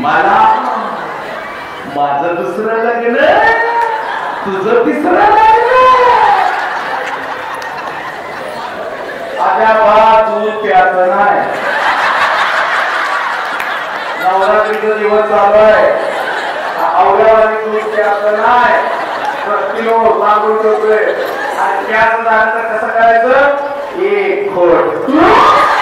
मला माझं दुसरं लग्न तुझं तिसरं लग्न अद्याप दूध प्यायचं नाही नवरात्रीचा दिवस चालू आहे अवघ्यावानी दूध प्यायचं नाही किलो मागून ठेवतोय आणि त्याच झालं तर कसं करायचं एक खोट